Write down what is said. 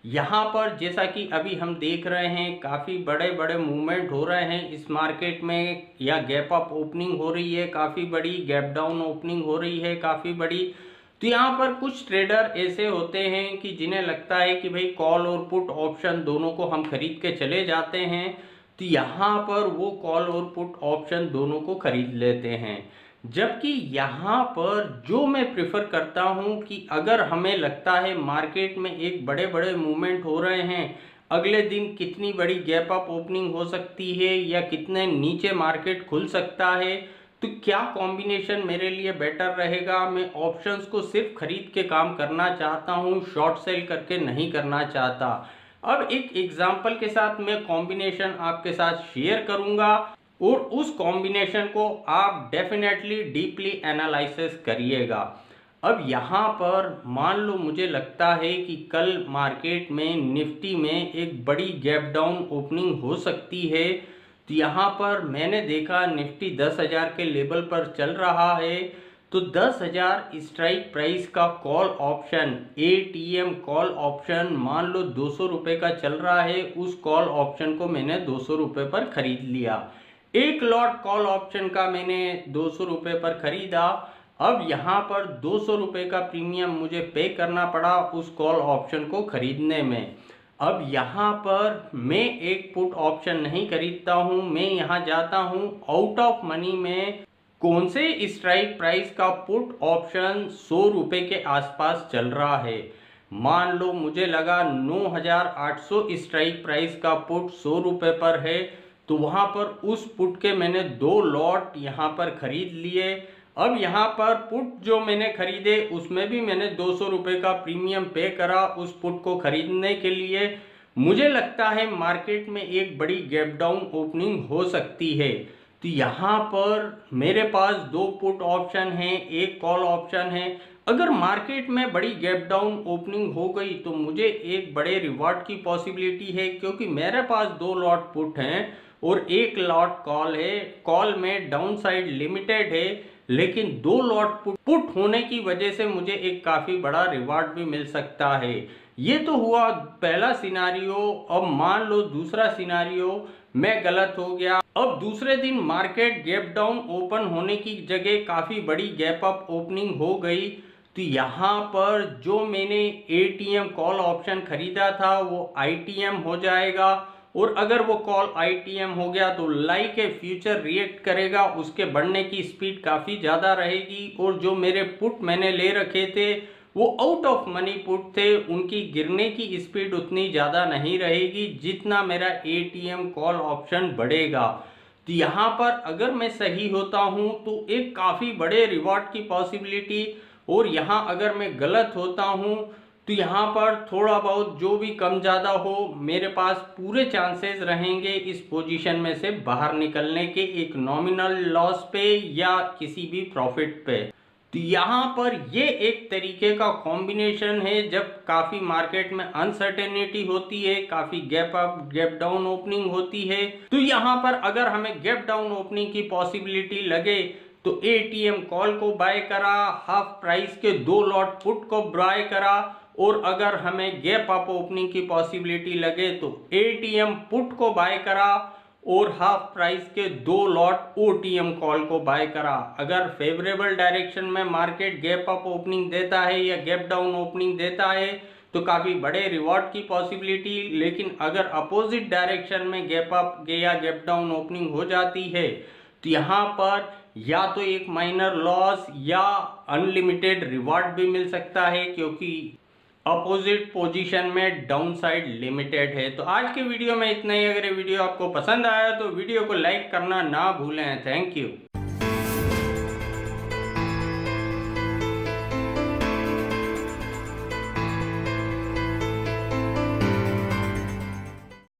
यहाँ पर जैसा कि अभी हम देख रहे हैं काफ़ी बड़े बड़े मूवमेंट हो रहे हैं इस मार्केट में, या गैप अप ओपनिंग हो रही है काफ़ी बड़ी, गैप डाउन ओपनिंग हो रही है काफ़ी बड़ी। तो यहाँ पर कुछ ट्रेडर ऐसे होते हैं कि जिन्हें लगता है कि भाई कॉल और पुट ऑप्शन दोनों को हम खरीद के चले जाते हैं, तो यहाँ पर वो कॉल और पुट ऑप्शन दोनों को खरीद लेते हैं। जबकि यहाँ पर जो मैं प्रिफर करता हूँ कि अगर हमें लगता है मार्केट में एक बड़े बड़े मूवमेंट हो रहे हैं, अगले दिन कितनी बड़ी गैप अप ओपनिंग हो सकती है या कितने नीचे मार्केट खुल सकता है, तो क्या कॉम्बिनेशन मेरे लिए बेटर रहेगा। मैं ऑप्शंस को सिर्फ खरीद के काम करना चाहता हूँ, शॉर्ट सेल करके नहीं करना चाहता। अब एक एग्जांपल के साथ मैं कॉम्बिनेशन आपके साथ शेयर करूंगा और उस कॉम्बिनेशन को आप डेफिनेटली डीपली एनालिसिस करिएगा। अब यहाँ पर मान लो मुझे लगता है कि कल मार्केट में निफ्टी में एक बड़ी गैप डाउन ओपनिंग हो सकती है, तो यहाँ पर मैंने देखा निफ्टी 10,000 के लेवल पर चल रहा है, तो 10,000 स्ट्राइक प्राइस का call option, ATM call option मान लो 200 रुपये का चल रहा है, उस कॉल ऑप्शन को मैंने 200 रुपये पर खरीद लिया। एक लॉट कॉल ऑप्शन का मैंने 200 रुपये पर खरीदा। अब यहाँ पर 200 रुपये का प्रीमियम मुझे पे करना पड़ा उस कॉल ऑप्शन को खरीदने में। अब यहाँ पर मैं एक पुट ऑप्शन नहीं खरीदता हूँ, मैं यहाँ जाता हूँ आउट ऑफ मनी में कौन से स्ट्राइक प्राइस का पुट ऑप्शन 100 रुपये के आसपास चल रहा है। मान लो मुझे लगा 9,800 स्ट्राइक प्राइस का पुट 100 रुपये पर है, तो वहाँ पर उस पुट के मैंने 2 लॉट यहाँ पर खरीद लिए। अब यहाँ पर पुट जो मैंने खरीदे उसमें भी मैंने 200 रुपये का प्रीमियम पे करा उस पुट को खरीदने के लिए। मुझे लगता है मार्केट में एक बड़ी गैप डाउन ओपनिंग हो सकती है, तो यहाँ पर मेरे पास 2 पुट ऑप्शन हैं, एक कॉल ऑप्शन है। अगर मार्केट में बड़ी गैप डाउन ओपनिंग हो गई तो मुझे एक बड़े रिवार्ड की पॉसिबिलिटी है, क्योंकि मेरे पास 2 लॉट पुट हैं और एक लॉट कॉल है। कॉल में डाउन साइड लिमिटेड है, लेकिन 2 लॉट पुट होने की वजह से मुझे एक काफ़ी बड़ा रिवार्ड भी मिल सकता है। ये तो हुआ पहला सिनारियो। अब मान लो दूसरा सिनारियो मैं गलत हो गया। अब दूसरे दिन मार्केट गैप डाउन ओपन होने की जगह काफ़ी बड़ी गैप अप ओपनिंग हो गई, तो यहाँ पर जो मैंने एटीएम कॉल ऑप्शन खरीदा था वो आईटीएम हो जाएगा। और अगर वो कॉल आईटीएम हो गया तो लाइक ए फ्यूचर रिएक्ट करेगा, उसके बढ़ने की स्पीड काफ़ी ज़्यादा रहेगी। और जो मेरे पुट मैंने ले रखे थे वो आउट ऑफ मनी पुट थे, उनकी गिरने की स्पीड उतनी ज़्यादा नहीं रहेगी जितना मेरा एटीएम कॉल ऑप्शन बढ़ेगा। तो यहाँ पर अगर मैं सही होता हूँ तो एक काफ़ी बड़े रिवॉर्ड की पॉसिबिलिटी, और यहाँ अगर मैं गलत होता हूँ तो यहाँ पर थोड़ा बहुत जो भी कम ज़्यादा हो मेरे पास पूरे चांसेस रहेंगे इस पोजीशन में से बाहर निकलने के, एक नॉमिनल लॉस पे या किसी भी प्रॉफिट पे। तो यहाँ पर ये एक तरीके का कॉम्बिनेशन है जब काफ़ी मार्केट में अनसर्टेनिटी होती है, काफ़ी gap up gap down opening होती है। तो यहाँ पर अगर हमें गैप डाउन ओपनिंग की पॉसिबिलिटी लगे तो एटीएम कॉल को बाय करा, हाफ प्राइस के 2 लॉट पुट को बाय करा, और अगर हमें गैप अप ओपनिंग की पॉसिबिलिटी लगे तो एटीएम पुट को बाय करा और हाफ प्राइस के 2 लॉट ओटीएम कॉल को बाय करा। अगर फेवरेबल डायरेक्शन में मार्केट गैप अप ओपनिंग देता है या गैप डाउन ओपनिंग देता है तो काफ़ी बड़े रिवॉर्ड की पॉसिबिलिटी, लेकिन अगर अपोजिट डायरेक्शन में गैप अप या गैप डाउन ओपनिंग हो जाती है तो यहाँ पर या तो एक माइनर लॉस या अनलिमिटेड रिवॉर्ड भी मिल सकता है, क्योंकि अपोजिट पोजीशन में डाउन साइड लिमिटेड है। तो आज के वीडियो में इतना ही। अगर ये वीडियो आपको पसंद आया तो वीडियो को लाइक करना ना भूलें। Thank you.